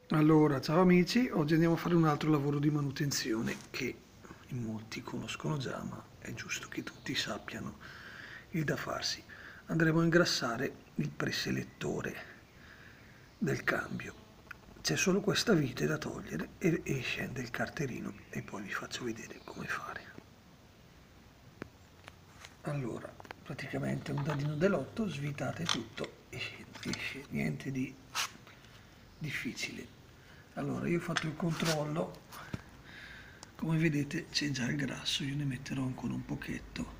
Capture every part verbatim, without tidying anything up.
Allora, ciao amici, oggi andiamo a fare un altro lavoro di manutenzione che in molti conoscono già, ma è giusto che tutti sappiano il da farsi. Andremo a ingrassare il preselettore del cambio. C'è solo questa vite da togliere e, e scende il carterino e poi vi faccio vedere come fare. Allora, praticamente un dadino dell'otto, svitate tutto e scende, esce, niente di difficile. Allora, io ho fatto il controllo, come vedete c'è già il grasso, io ne metterò ancora un pochetto.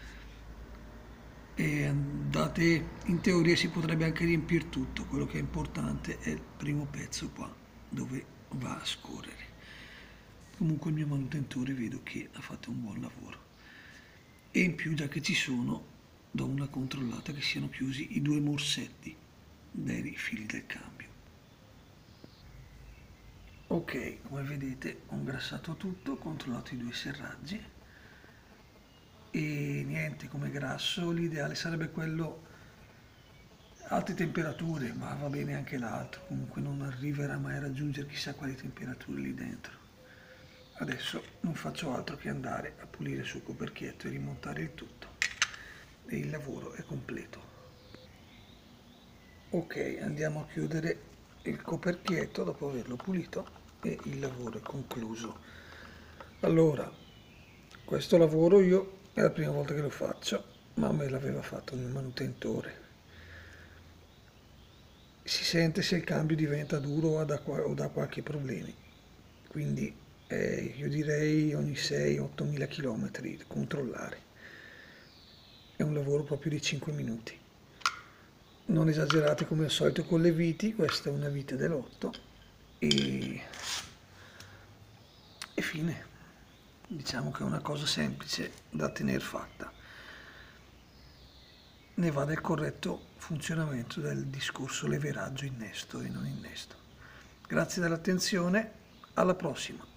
E andate, in teoria si potrebbe anche riempire tutto, quello che è importante è il primo pezzo qua, dove va a scorrere. Comunque il mio manutentore vedo che ha fatto un buon lavoro. E in più, già che ci sono, do una controllata che siano chiusi i due morsetti dei fili del cambio. Ok, come vedete ho ingrassato tutto, ho controllato i due serraggi e niente, come grasso l'ideale sarebbe quello alte temperature, ma va bene anche l'altro, comunque non arriverà mai a raggiungere chissà quali temperature lì dentro. Adesso non faccio altro che andare a pulire sul coperchietto e rimontare il tutto e il lavoro è completo. Ok, andiamo a chiudere il coperchietto dopo averlo pulito e il lavoro è concluso. Allora, questo lavoro io è la prima volta che lo faccio, ma me l'aveva fatto il mio manutentore. Si sente se il cambio diventa duro o dà, o dà qualche problema. Quindi eh, io direi ogni sei otto mila chilometri controllare. È un lavoro proprio di cinque minuti. Non esagerate come al solito con le viti, questa è una vite dell'otto e, e fine. Diciamo che è una cosa semplice da tener fatta. Ne va del corretto funzionamento del discorso leveraggio innesto e non innesto. Grazie dell'attenzione, alla prossima.